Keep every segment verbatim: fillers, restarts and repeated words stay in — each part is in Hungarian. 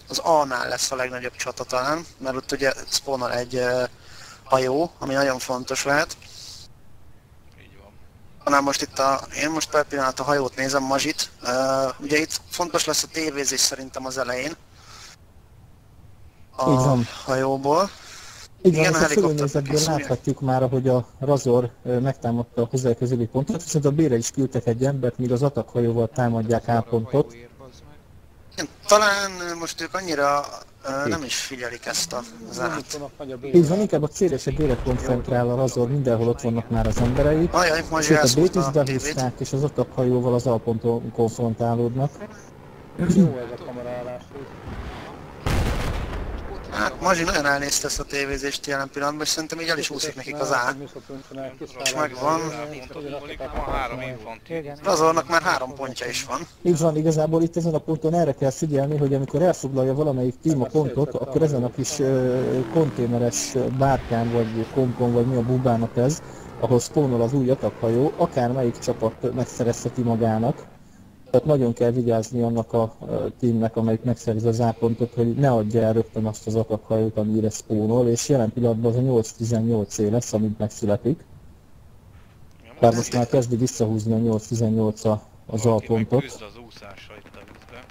az A-nál lesz a legnagyobb csata talán, mert ott ugye spawnol egy uh, hajó, ami nagyon fontos lehet. Így van. Hanem most itt a, én most per pillanat a hajót nézem, Mazsit. Uh, ugye itt fontos lesz a tévézés szerintem az elején. A Így van. hajóból. Így Igen, van, a a fölőnézetből láthatjuk már, hogy a Razor megtámadta a közel-közeli pontot, viszont a B-re is küldtek egy embert, míg az atakhajóval támadják A pontot. Igen, talán most ők annyira uh, nem is figyelik ezt a zát. Így van, inkább a célra és a B-re koncentrál a Razor, mindenhol ott vannak már az emberei. Ajaj, Mazsi Sőt, a elszúrta B-t is a tévét. behúzták, és az atakhajóval az A ponton konfrontálódnak. Jó ez a kameraállás. Hát Mazsi nagyon elnézte ezt a tévézést jelen pillanatban, és szerintem így el is úszik nekik az A. És megvan. Van három infanti. Razornak már három pontja is van. Így van, igazából itt ezen a ponton erre kell figyelni, hogy amikor elfoglalja valamelyik tím a pontot, akkor ezen a kis uh, konténeres bárkán, vagy kompon, vagy mi a bubának ez, ahol spawnol az új atakhajó, akármelyik csapat megszerezheti magának. Tehát nagyon kell vigyázni annak a tímnek, amelyik megszerzi az A pontot, hogy ne adja el rögtön azt az atakhajót, amire spawnol, és jelen pillanatban az a nyolc tizennyolc lesz, amint megszületik. Bár most már kezdi visszahúzni a nyolc tizennyolc az A pontot. Küzd az úszásra itt a vízbe.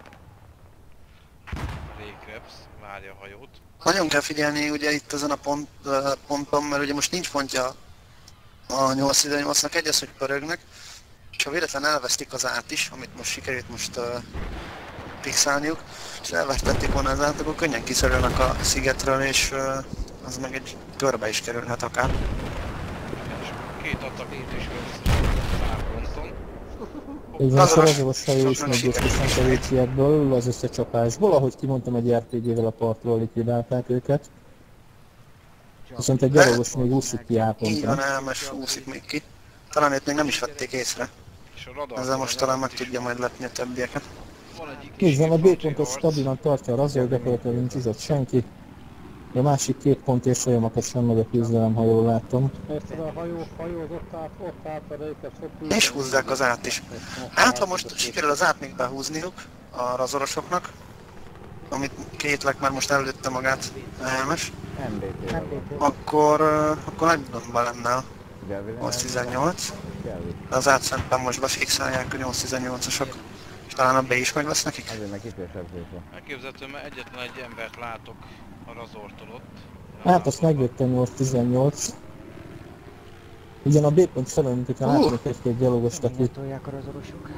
Rékreps, várja a hajót. Nagyon kell figyelni ugye itt ezen a pont, uh, ponton, mert ugye most nincs pontja a nyolc tizennyolcnak, egy az, hogy pörögnek. És ha véletlen elvesztik az át is, amit most sikerült most uh, pixelniuk, és elvesztették volna az át, akkor könnyen kiszorulnak a szigetről, és uh, az meg egy körbe is kerülhet akár. És két atakét is vesz pár ponton. Így van, a Razoros hajó is meggyőztesen tevéciekből, az összecsapásból, ahogy kimondtam, egy er pé gé-vel a partról likvidálták őket. Viszont egy gyalogos még úszik ki A Így van, pontra. elmes úszik még ki. Talán őt még nem is vették észre. Ezzel most talán meg tudja majd lepni a többieket. Így van, a B pontot stabilan tartja a Razor, gyakorlatilag nincs izott senki. A másik két pont és folyamatot sem megy a küzdelem, ha jól látom. Persze a hajó, hajó az ott át, ott át a réket sok. És húzzák az át is. Hát ha most sikerül az át még behúzniuk a razorosoknak, amit kétlek már most előtte magát elmes, akkor, akkor nagy gondban lenne a nyolc tizennyolc. De az át szerintem most befixálják a nyolc tizennyolcasok. És talán a B is meg lesz nekik? Elképzelhető, mert egyetlen egy embert látok a Razortól ott. Hát azt megjött a nyolc tizennyolc. Igen, a B pont felől, mint hogyha látnak egy-két gyalogost, aki... Tolják a razorosok.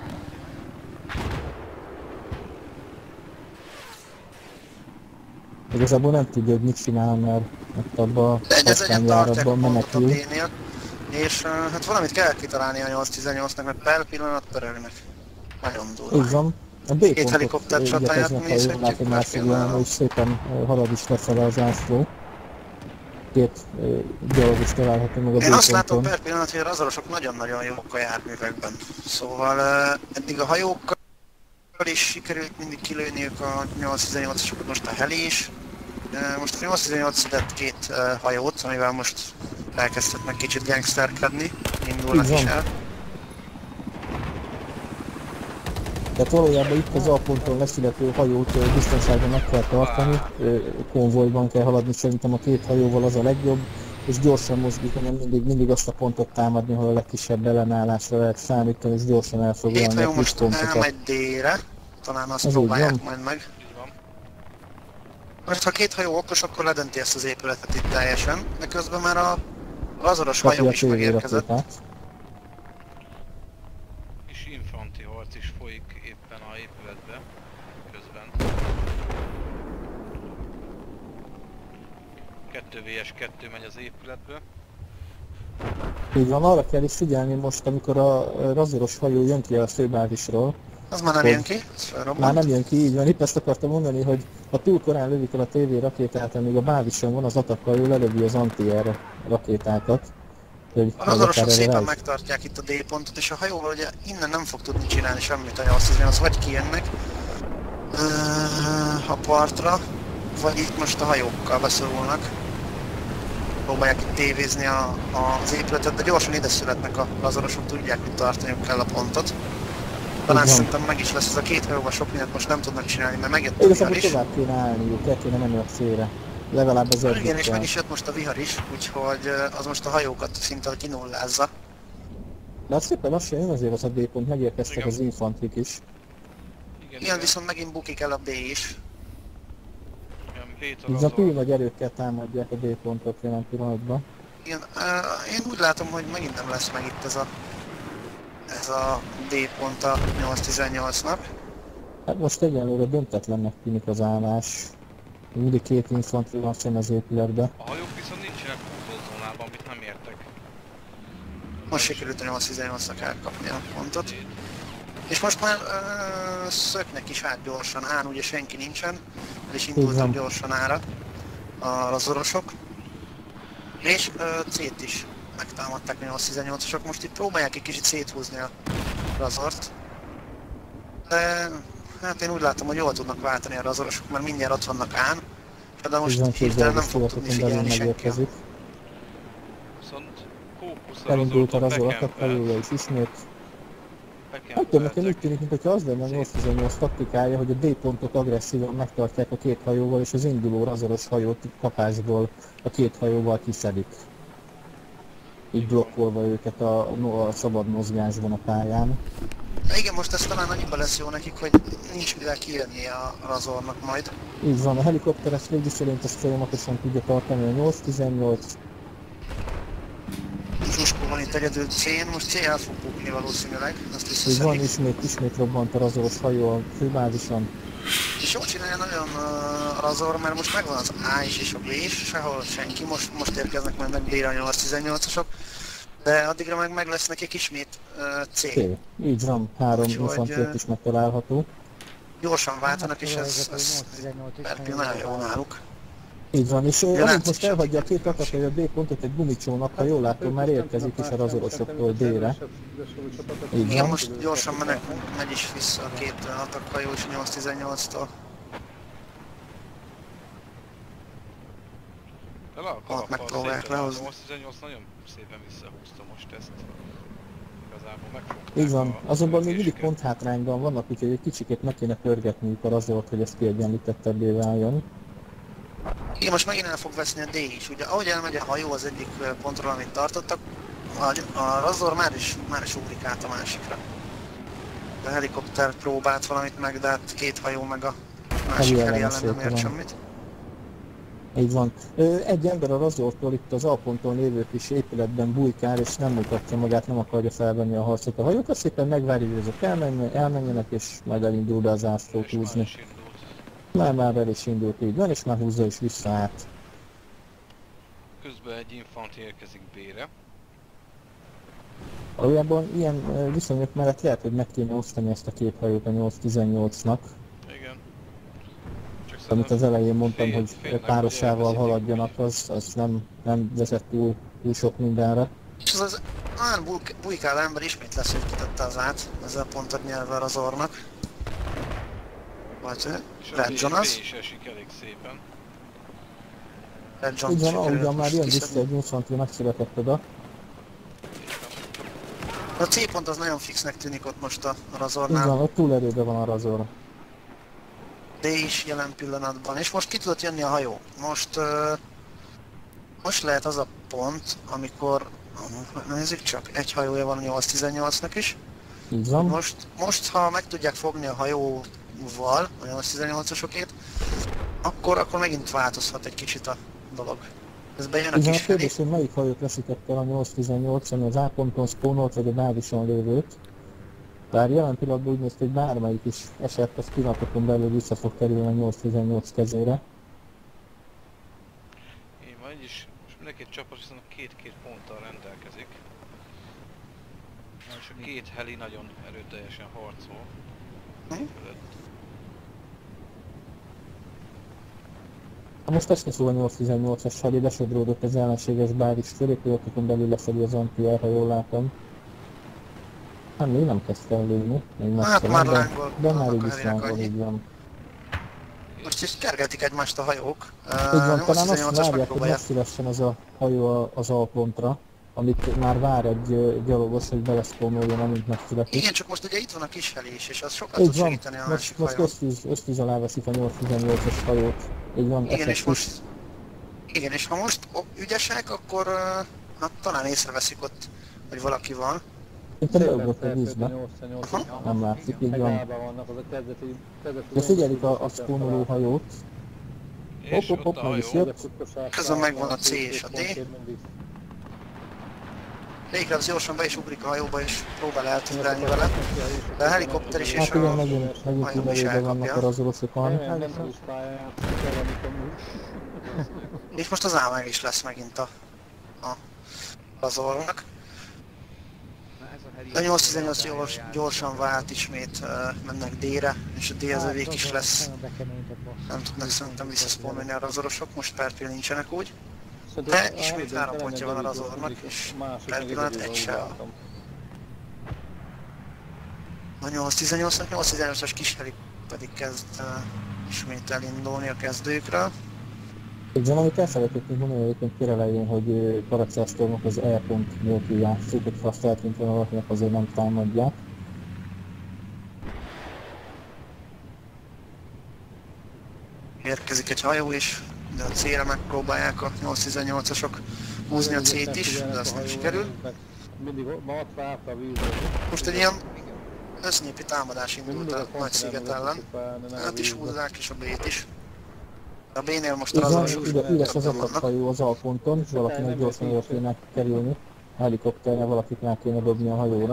Igazából nem tudja, hogy mit csinál, mert ott abban a aztányjáratban menekül. És uh, hát valamit kell kitalálni a nyolc tizennyolcnak, mert per pillanat pörögnek. Nagyon durva. Így van. A B Két pontot helikopter csatáját igyekeznek, ha jól nézhetjük látom, per átszegülni, pillanat. hogy szépen halad is lefele az ászló. Két gyalog is található meg a B Én azt látom ponton. per pillanat, hogy a razorosok nagyon-nagyon jók a járművekben. Szóval uh, eddig a hajókkal is sikerült mindig kilőniük a nyolc tizennyolcasokat, most a heli is. Uh, most a nyolc tizennyolc szedett két uh, hajót, amivel most elkezdhetnek kicsit gangsterkedni, indulnak is el. Tehát valójában itt az A ponton leszülető hajót biztonságban meg kell tartani, konvojban kell haladni, szerintem a két hajóval az a legjobb, és gyorsan mozgik, hanem mindig, mindig azt a pontot támadni, ahol a legkisebb ellenállásra lehet számítani, és gyorsan Két elfoglalni hajó a most pontokat. elmegy D-re, talán azt Ez próbálják így van. majd meg. Most ha két hajó okos, akkor ledönti ezt az épületet itt teljesen, de közben már a razoros Kapja hajó a is tévé megérkezett. rakétát. Kis infanti harc is folyik éppen a épületbe közben. kettő vs kettő megy az épületbe. Így van, arra kell is figyelni most, amikor a razoros hajó jön ki a főbázisról. Az már nem Hogy jön ki, ez felrobbant. Már nem jön ki, így van. Itt ezt akartam mondani, hogy ha túl korán lövik el a té vé rakétát, amíg a bázison van, az atakhajó lelövi az anti-air rakétákat. Hogy A razorosok akár erre szépen rá is- megtartják itt a D pontot, és a hajóval ugye innen nem fog tudni csinálni semmit a nyolc tizennyolc, vagy kijönnek uh, a partra, vagy itt most a hajókkal beszorulnak. Próbálják itt tévézni a, a, az épületet, de gyorsan ide születnek a razorosok, tudják, hogy tartaniuk kell a pontot. Talán szerintem meg is lesz ez a két hajóval, sok mindent most nem tudnak csinálni, mert megjött a igazából vihar is. tovább kéne állniuk, el kéne menni a célre. Legalább az Igen, és egyikkel. meg is jött most a vihar is, úgyhogy az most a hajókat szinte kinullázza. De az szépen lassan jön azért az a D-pont, megérkeztek Igen. az infantrik is. Igen, Igen, viszont megint bukik el a D is. Igen, Bét Így a Razor. túl nagy erőkkel támadják a D-pontot jelen pillanatban. Igen, uh, én úgy látom, hogy megint nem lesz meg itt ez a, ez a D-pont a nyolc tizennyolcnak. Hát most egyelőre döntetlennek tűnik az állás. Mindig két infantri van sem az épületbe. A hajók viszont nincsenek húzózónában, amit nem értek. Most sikerült a nyolc tizennyolcnak elkapni a pontot. És most már uh, szöknek is át gyorsan, án ugye senki nincsen, el is indultak Igen. gyorsan ára a razorosok. És uh, C-t is megtámadták a nyolc tizennyolcasok, most itt próbálják egy kicsit széthúzni a razort. De hát én úgy látom, hogy jól tudnak váltani a razorosok, mert mindjárt ott vannak án. De most hirtelen nem fog tudni figyelni senki. Viszont Kókusz a Elindult a Razortól razor, a hajója is ismét. Nem tudom, nekem úgy bekempeltek. tűnik, mintha az lenne a nyolc tizennyolc taktikája, hogy a D-pontot agresszívan megtartják a két hajóval, és az induló razoros hajót kapásból a két hajóval kiszedik. Így blokkolva őket a, a szabad mozgásban a pályán. Igen, most ez talán annyiban lesz jó nekik, hogy nincs mivel kijönni a razornak majd. Így van, a helikopteres légi szerint ezt folyamatosan tudja tartani a nyolc tizennyolc. Zsuskó van itt egyedül C-n, most C el fog bukni valószínűleg, azt Így van, visszaszedik. ismét, ismét robbant a razoros hajó a főbázison. És jól csinálja nagyon uh, a razor, mert most megvan az A is és a B is, sehol senki, most, most érkeznek majd meg B-re a nyolc tizennyolcasok. De addigra meg meg lesz nekik ismét uh, C. C. Így van, három Úgyhogy, infantért eh, is megtalálható. Gyorsan váltanak, és ez, ez per pillanat nagyon jó náluk. Így van, és Ja, amint látszik most sem. elhagyja a két akatai a D-pontot egy gumicsónak, ha jól látom, már érkezik is a razorosoktól délre. Így Igen, van. most gyorsan menek, megy is vissza a két atakkajó és a nyolc tizennyolctól. De le a Ott kalappal megpróbálják szépen, a lehozni. nyolc tizennyolc nagyon szépen visszahúzta most ezt. Igazából megfogták. Így van, a azonban még mindig lökésüket. pont hátrányban vannak, úgyhogy egy kicsikét meg kéne pörgetniük a razort, hogy ez kiegyenlítettebbé váljon. Igen, most megint el fog veszni a D is. Ugye ahogy elmegy a hajó az egyik ö, pontról, amit tartottak, a, a razor már is, már is ugrik át a másikra. A helikopter próbált valamit meg, de hát két hajó meg a másik Heli heli ellen ellensége nem ért van. semmit. Így van. Ö, Egy ember a razortól itt az alponton lévő kis épületben bujkál, és nem mutatja magát, nem akarja felvenni a harcot a hajókat, szépen megvárja, hogy azok elmenjen, elmenjenek, és majd elindul be az ászlót És már húzni. is indult. Már már el is indult, így van, és már húzza is vissza át. Közben egy infanti érkezik B-re. Valójában ilyen ö, viszonyok mellett lehet, hogy meg kéne osztani ezt a két hajót a nyolc tizennyolcnak, Igen. Csak amit az elején mondtam, fél- hogy félnek, párosával hogy haladjanak, az, az nem, nem vezet túl, túl sok mindenre. És az az olyan bujk- bujkáló ember ismét lesz, hogy kitette az át, ezzel pontot nyelve a razornak. Vagy És a Red B- Jonas. B is esik elég szépen. Red John Így van, sikerült ahogyan már most jön kiszedni. vissza egy infantry megszületett oda. A C pont az nagyon fixnek tűnik ott most a Így razornál. van, ott túlerőben van a razor. D is jelen pillanatban. És most ki tudott jönni a hajó. Most, uh, most lehet az a pont, amikor, uh, nézzük csak, egy hajója van a nyolc tizennyolcnak is. Így van. Most, most ha meg tudják fogni a hajóval, a nyolc tizennyolcasokét, akkor, akkor megint változhat egy kicsit a dolog. Közben jön a Így van, a kis heli. kérdés, hogy melyik hajót veszített el a nyolc tizennyolc, ami az A ponton spawnolt, vagy a bázison lévőt. Bár jelen pillanatban úgy néz ki, hogy bármelyik is esett, az pillanatokon belül vissza fog kerülni a nyolc tizennyolc kezére. Én van így is, most mindenki egy csapat viszont két-két ponttal rendelkezik. És a két heli nagyon erőteljesen harcol. Hm? Fölött. Ha most esni fog a nyolc tizennyolcas heli, lesodródott az ellenséges bázis fölé, pillanatokon belül leszedi az anti-air, ha jól látom. Hát még nem kezdte el lőni, még messze Hát van, már de, lángol, de már annak így a is helinek lángol, annyi. így van. Most is kergetik egymást a hajók. Így van, talán azt nyolc tizennyolcas várják, hogy megpróbálják. megszülessen az a hajó a- az alpontra, amit már vár egy ö, gyalogos, hogy beleszpónoljon, amint megszületik. Igen, csak most ugye itt van a kis helés, és az sokat tud segíteni a másik most, hajón. most ösztűz, ösztűz alá veszik a nyolc tizennyolcas hajót. Így van, Igen, és effektív. most... Igen, és ha most ügyesek, akkor uh, hát, talán észreveszik ott, hogy valaki van. Itt a beugott a vízbe. Nem látszik, így van. vannak, az a kezdeti... kezdeti De figyelik a, a spónoló hajót. És Hopp, hopp, ott hopp, a meg is hajó. jött. Közben megvan a C és a D. Lékrepsz gyorsan be is ugrik a hajóba és próbál eltűndelni vele. De a helikopter is és Hát igen, a megint, megint hajó is kilevőben vannak a elkapja. razorosokon. És most az A meg is lesz megint a, a razornak. A nyolc tizennyolc gyors, gyorsan vált ismét, uh, mennek D-re, és a D az övék is lesz. Nem tudnak szerintem visszaszpónolni a razorosok, most per pillanat nincsenek úgy. De ismét három pontja van a razornak, és per pillanat egy se a... A nyolc tizennyolcnak, nyolc tizennyolcas kis helik pedig kezd uh, ismét elindulni a kezdőkről. Igen, amit el szeretnék mondani, egyébként kérelején, hogy Paracelstormok az E pont nélkül játszik, hogyha azt eltűnt volna valakinek, azért nem támadják. Érkezik egy hajó is, de a C-re megpróbálják a nyolc tizennyolcasok húzni a C-t is, de azt nem sikerül. Most egy ilyen össznépi támadás indult a nagy sziget ellen. Hát is húzzák, és a B-t is. A B-nél most az Igen, azok ide, ide az többen vannak. atakhajó az alponton, és valakinek gyorsan oda kéne kerülni. A helikopterre valakit meg kéne dobni a hajóra.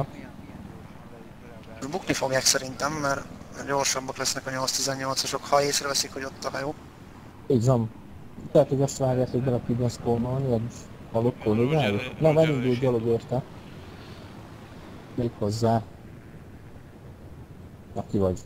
Bukni fogják szerintem, mert gyorsabbak lesznek a nyolc tizennyolcasok, ha észreveszik, hogy ott a hajó. Így van. Tehát, hogy azt várják, hogy bele tudjon spónolni, egy halott kollégájuk. Nem, elindult gyalog érte. Még hozzá. Aki vagy?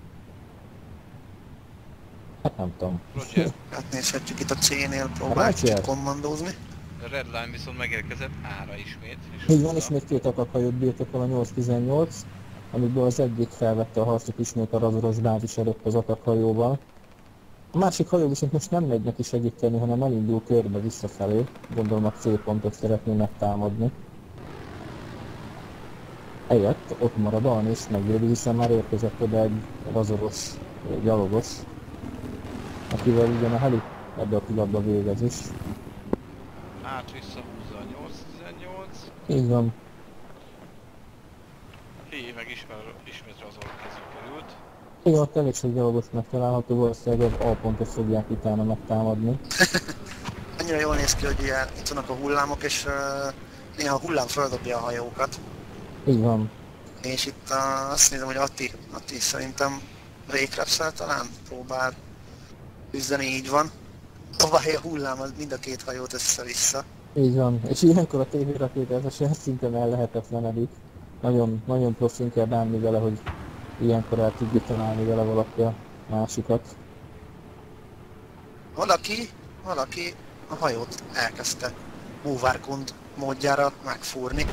Hát nem tudom. Roger. Hát nézhetjük itt a C-nél, próbáljuk Roger. kicsit kommandózni. A Redline viszont megérkezett A-ra ismét. És Így van, oda- ismét két atakhajót birtokol a nyolc tizennyolc, amiből az egyik felvette a harcot ismét a razoros bázis előtt az atakhajóval. A másik hajó viszont most nem megy neki segíteni, hanem elindul körbe visszafelé. Gondolom a C pontot szeretné megtámadni. Helyett ott marad Alni és megvédi, hiszen már érkezett oda egy razoros gyalogos, akivel ugyan a heli ebbe a pillanatban végez is. Át visszahúzza a nyolc tizennyolc. Így van. Hé, meg ismer, ismét razor kezű került. Igen, ott elég sok gyalogos megtalálható, valószínűleg az A pontot fogják utána megtámadni. Annyira jól néz ki, hogy ugye itt vannak a hullámok, és uh, néha a hullám földobja a hajókat. Így van. És itt uh, azt nézem, hogy Atti, Atti szerintem rékrepszel talán próbál küzdeni, így van. Próbálja a hullám az mind a két hajót össze-vissza. Így van. És ilyenkor a tévérakétázás olyan szinten ellehetetlenedik. Nagyon, nagyon profin kell bánni vele, hogy ilyenkor el tudja találni vele valaki a másikat. Valaki, valaki a hajót elkezdte Múvárkund módjára megfúrni.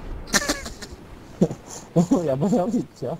Valójában javítja.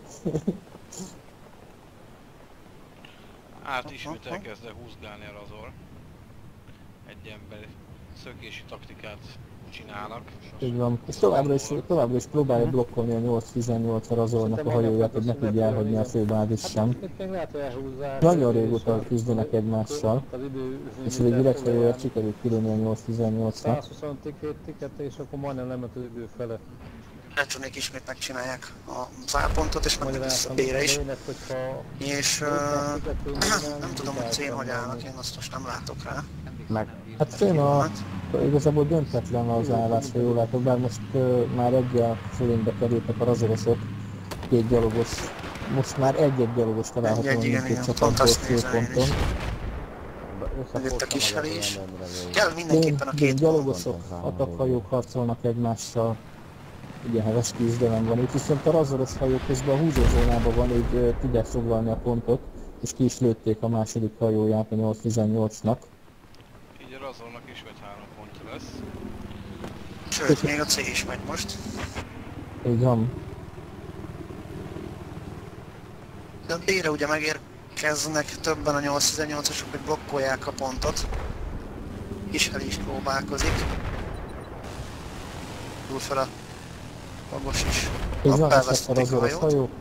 Át ismét elkezdte húzgálni a razor. Egy ember szökési taktikát csinálnak. Így van. És továbbra is, továbbra is próbálja blokkolni a nyolc tizennyolc razornak a hajóját, hogy ne tudja elhagyni a főbázis sem. Nagyon régóta küzdenek egymással, és végül egy hajóját sikerült kilőni a nyolc tizennyolcnak. százhuszonkettő tiket, és akkor majdnem lement az idő fele. Retrónék ismét megcsinálják a zárpontot, és mennek vissza B-re is. És uh, nem tudom, hogy cén hogy állnak, én azt most nem látok rá. Meg. Hát főn a... Igazából döntetlen az állás, ha jól látok, bár most uh, már egyel fölénybe kerültek a razorosok, két gyalogos, most már egy-egy gyalogos található Egy-egy, igen, mindkét igen, csapatból pont azt nézem én főponton. is. Jött a kis helés. Kell mindenképpen a két gyalogosok, atakhajók harcolnak egymással. Igen, heves küzdelem van itt, viszont a razoros hajó közben a húzózónában van, így uh, tudják foglalni a pontot, és ki is lőtték a második hajóját a nyolc tizennyolcnak. Így a razornak ismét három pontja lesz. Sőt, még a C is megy most. Így van. De a D-re ugye megérkeznek többen a nyolc tizennyolcasok, hogy blokkolják a pontot. Kis heli is próbálkozik. indul fel a magos is. Így van, ezt a elvesztették a razoros hajót. hajó.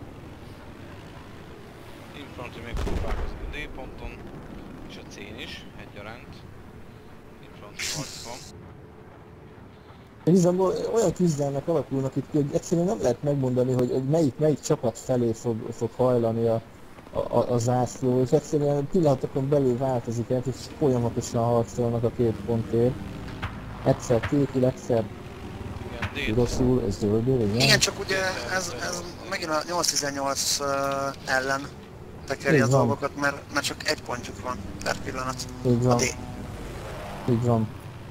Infantry még próbálkozik a D ponton, és a C-n is egyaránt. Infantry harcban. Igazából olyan küzdelmek alakulnak itt ki, hogy egyszerűen nem lehet megmondani, hogy, hogy melyik, melyik csapat felé fog, fog hajlani a, a, a zászló, és egyszerűen pillanatokon belül változik el, és folyamatosan harcolnak a két pontért. Egyszer kékül, egyszer Igen, D. rosszul, ez zöldül, igen? Igen, csak ugye ez, ez megint a nyolc tizennyolc uh, ellen tekeri Így a van. dolgokat, mert, mert csak egy pontjuk van per pillanat. Így A van, D. így van.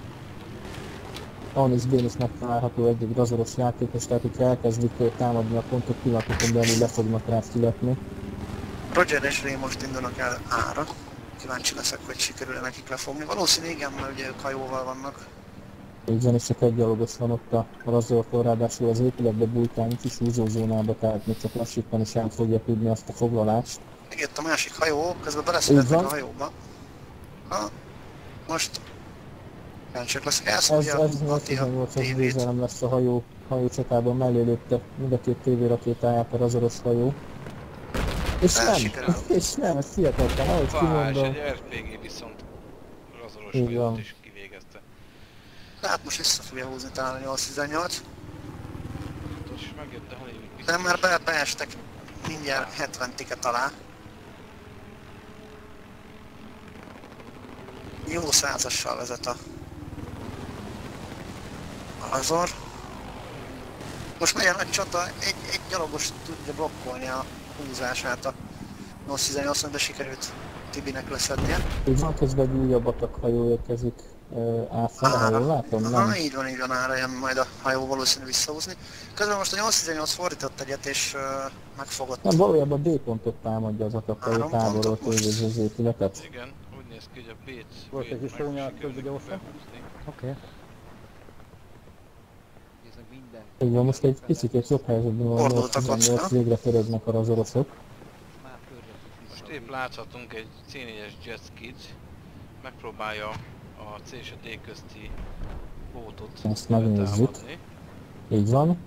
Anis Bén is megtalálható egy-egy razoros játékos, tehát hogyha elkezdik támadni a pontot, pillanatokon belül le fognak rá születni. Roger és Ray most indulnak el A-ra. Kíváncsi leszek, hogy sikerül-e nekik lefogni. Valószínűleg igen, mert ugye ők hajóval vannak. Így van, és csak egy gyalogos van ott a razortól, ráadásul az épületbe bújtán itt is húzózónába, tehát még csak lassítani sem fogja tudni azt a foglalást. Megjött a másik hajó, közben beleszületnek Így a van. hajóba. Ha, most... Kíváncsiak leszek, Ez, elszólja ez a nyolc tizennyolcas győzelem lesz a hajó, hajócsatában, mellé lőtte mind a két tévérakétáját a razoros hajó. És El nem, sikerül. és nem, ez hihetetlen, ahogy Fá, és kimondom. egy er pé gé viszont razoros Így hajót van. is kivégezte. De hát most vissza fogja húzni talán a nyolc tizennyolc. És megjött a hajók De már be, beestek mindjárt hetven tiket alá. Jó százassal vezet a Azor. Most megy a nagy csata, egy, egy gyalogos tudja blokkolni a húzását a nyolc tizennyolcnak, de sikerült Tibinek leszednie. Így van, közben egy újabb atakhajó érkezik átfele, ha jól látom, Aha, nem? így van, így van, ára jön majd a hajó valószínű visszahúzni. Közben most a nyolc tizennyolc fordított egyet és uh, megfogott. Nem, valójában D pontot támadja az atakhajó Három távolról pontot most. tévéző az épületet. Igen, úgy néz ki, hogy a B-t Volt egy kis csúnyát, közben gyorsan. Oké. Így van, most egy picit jobb helyzetben van, nyolc Fordult a tizennyolc, kocka. végre törődnek a razorosok. Most épp láthatunk egy C négyes jetskit, megpróbálja a C és a D közti bótot Ezt megnézzük. támadni. Így van.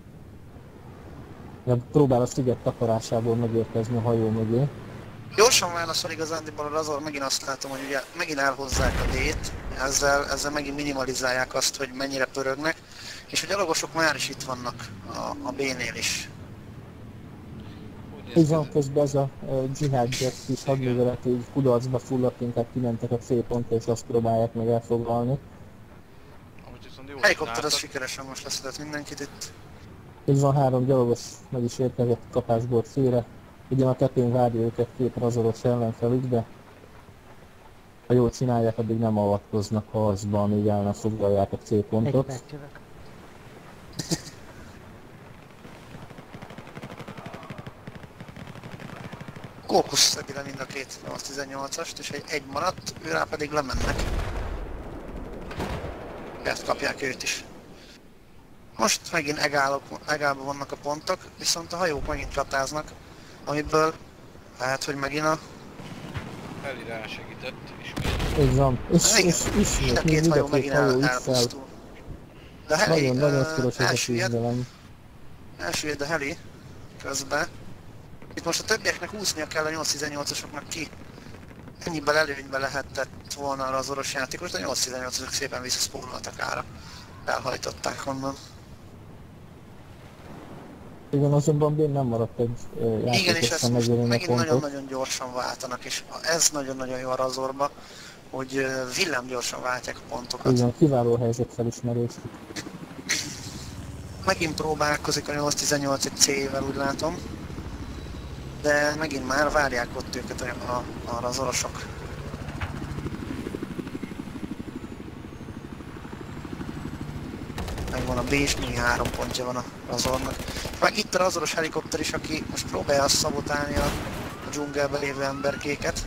Ja, próbál a sziget takarásából megérkezni a hajó mögé. Gyorsan válaszol igazándiból a Razor, megint azt látom, hogy ugye megint elhozzák a D-t, ezzel, ezzel megint minimalizálják azt, hogy mennyire pörögnek, és a gyalogosok már is itt vannak a, a B-nél is. Úgy néz Így ki, van, közben ez a uh, dzsihád jet kis hadművelet így kudarcba fulladt, inkább kimentek a C pontra és azt próbálják meg elfoglalni. amit viszont jól Helikopter az csináltak. sikeresen most leszedett mindenkit itt. Így van, három gyalogos meg is érkezett kapásból célre. Ugyan a tetőn várja őket két razoros ellenfelük, de ha jól csinálják, addig nem avatkoznak harcba, amíg el nem foglalják a C Egy pontot. perc jövök. Kókusz szedi le mind a két nyolc tizennyolcast, és egy, egy maradt, őrá pedig lemennek. Ezt kapják őt is. Most megint egálok, egálban vannak a pontok, viszont a hajók megint csatáznak, amiből lehet, hogy megint a... Heli rásegített, ismét. Így van. És, Igen, és mind a ismét, még két mind hajó a két megint hajó el, X-el. elpusztul. De a heli Nagyon, nagyon uh, szoros ez a elsüllyed, küzdelem. elsüllyed a heli közben. Itt most a többieknek úsznia kell a nyolc tizennyolcasoknak ki. Ennyiben előnybe lehetett volna arra az orosz játékos, de a nyolc tizennyolcasok szépen visszaszpóroltak ára. Elhajtották onnan. Igen, azonban Bén nem maradt egy ö, Igen, és játékos ezt sem most megölni a megint pontot. nagyon-nagyon gyorsan váltanak, és ez nagyon-nagyon jó a Razorba, hogy ö, villámgyorsan váltják a pontokat. Igen, kiváló helyzet felismerés. Megint próbálkozik a nyolc tizennyolc egy C-vel, úgy látom. De megint már várják ott őket a, a, arra az orosok. Megvan a B és még három pontja van a Razornak. Meg itt a Razoros helikopter is, aki most próbálja azt szabotálni a, a dzsungelben lévő emberkéket.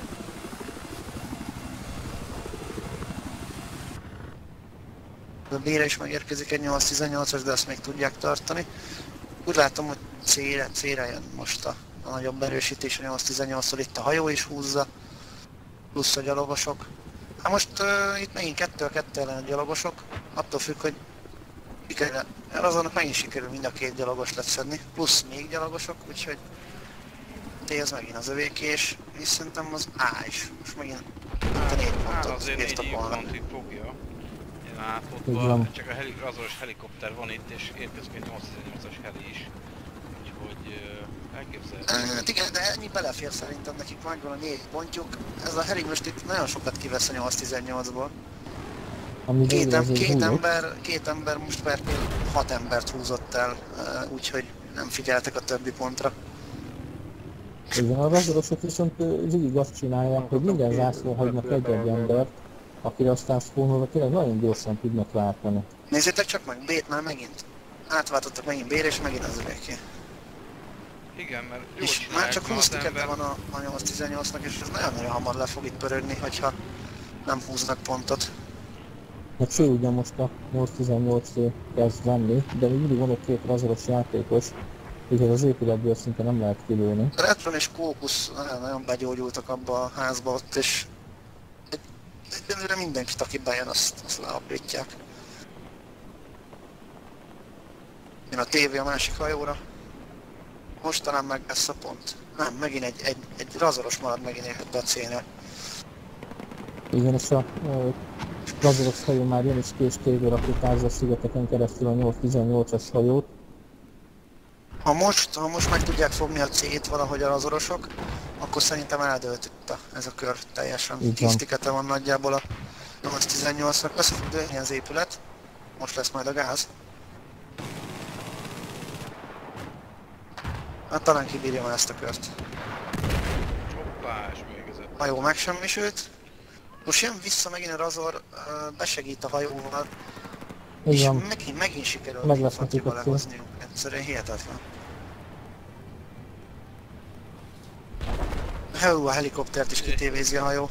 A B-re is megérkezik egy nyolc tizennyolcas, de ezt még tudják tartani. Úgy látom, hogy C-re, C-re jön most a, a nagyobb erősítés, a nyolc tizennyolctól itt a hajó is húzza, plusz a gyalogosok. Hát most uh, itt megint kettő a kettő ellen a gyalogosok, attól függ, hogy Sikerül, azonnak megint sikerül mind a két gyalogos leszedni, plusz még gyalogosok, úgyhogy ez megint az övék, és, és szerintem az A is. Most megint a négy Hát pontot azért bírtak négy volna. pontig fogja. Én Így átfotva, van. csak a heli, azonos helikopter van itt, és érkezik egy nyolcszáznyolcas heli is. Úgyhogy uh, elképzelhető. Hát igen, de ennyi belefér szerintem, nekik megvan a négy pontjuk. Ez a heli most itt nagyon sokat kivesz a nyolc tizennyolcból. Ami Két, végül em, azért két, húzott. ember, két ember most per hat embert húzott el, uh, úgyhogy nem figyeltek a többi pontra. Igen, a razorosok viszont ö, végig azt csinálják, hogy minden zászlón hagynak egy-egy embert, akire aztán spawnolva tényleg nagyon gyorsan tudnak váltani. Nézzétek csak meg, B-t már megint. Átváltottak megint B-re, és megint az övéké. Igen, mert jól És csinálják, már csak mert húsz az tikete ember- van a, a nyolc tizennyolcnak, és ez nagyon-nagyon hamar le fog itt pörögni, hogyha nem húznak pontot. A C ugye most a nyolc tizennyolc kezd venni, de még mindig van ott két razoros játékos, úgyhogy az épületből szinte nem lehet kilőni. Retron és Kókusz nagyon begyógyultak abba a házba ott, és egy- egyelőre mindenkit, aki bejön, azt, azt leaprítják. Jön a tévé a másik hajóra. Most talán meg lesz a pont. Nem, megint egy, egy, egy razoros marad megint ebbe a C-nél. Igen, és a ö, razoros hajó már jön is kés tévé rakutázza a szigeteken keresztül a nyolc tizennyolcas hajót. Ha most, ha most meg tudják fogni a C-t valahogy a razorosok, akkor szerintem eldőlt itt a, ez a kör teljesen. Így tíz van. tikete van nagyjából a nyolc tizennyolcnak. Össze fog dőlni az épület. Most lesz majd a gáz. Hát talán kibírja már ezt a kört. Hoppá, és végezett. A hajó megsemmisült. Most jön vissza megint a razor, ö, besegít a hajóval, és Igen, megint, megint sikerül Meg a lesz infantriba nekik a cél. lehozniuk. Egyszerűen hihetetlen. Hú, a helikoptert is kitévézi a hajó.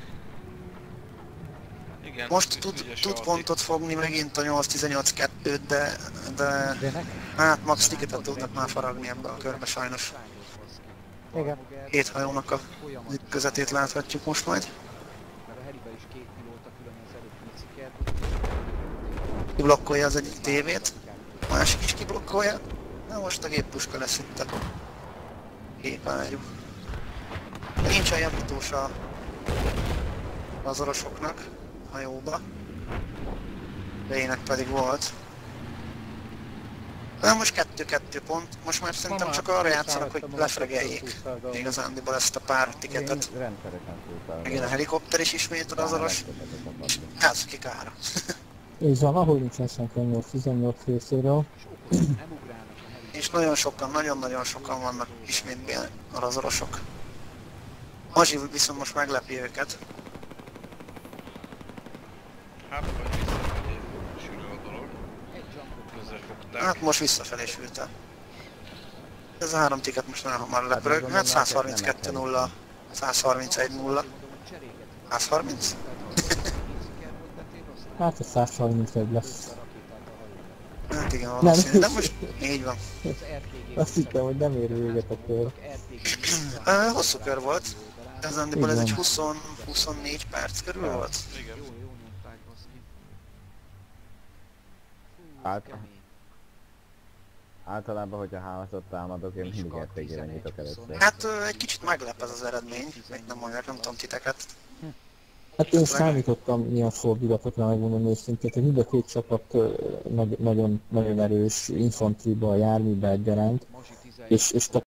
Igen, Most ügy- tud, ügyes tud Aldi. pontot fogni megint a nyolc tizennyolc kettőt, de, de hát max ticketet tudnak már faragni ebbe a körbe sajnos. Igen. Két hajónak a közvetét láthatjuk most majd. Kiblokkolja az egyik tévét, a másik is kiblokkolja. Na most a géppuska lesz itt a gépágyú. Nincs a javítós a az orosoknak a hajóba. B-nek pedig volt. Na most kettő-kettő pont, most már szerintem csak arra játszanak, hogy lefregeljék igazándiból ezt a pár tiketet. Rendszeresen szóltál. Megint a helikopter is ismét az azoros. Ez ki kára. így van, ahol nincsen senki a nyolc tizennyolc részéről. És nagyon sokan, nagyon-nagyon sokan vannak ismét B- a razorosok. Mazsi viszont most meglepi őket. Hát, vagy visszafelé sűrű a dolog. Közel fogták. Hát most visszafelé sült el. Ez a három tiket most nagyon hamar lepörög. Hát száz harminckettő nulla, száz harmincegy nulla. száz harminc? Hát ez száz harmincegy lesz. Hát igen, valószínű. De most így van. Azt hittem, hogy nem ér véget a kör. Uh, hosszú kör volt. Ezándiból ez Igen. egy húsz huszonnégy perc körül volt. Igen. Át, általában, hogyha házat támadok, én mindig er pé gére nyitok először. Hát uh, egy kicsit meglep ez az eredmény. Még nem mondják, nem tudom titeket. Hát én számítottam ilyen fordulatokra, megmondom őszintén, hogy mind a két csapat ö, nagy, nagyon, nagyon erős infantriba, járműbe egyaránt, és, és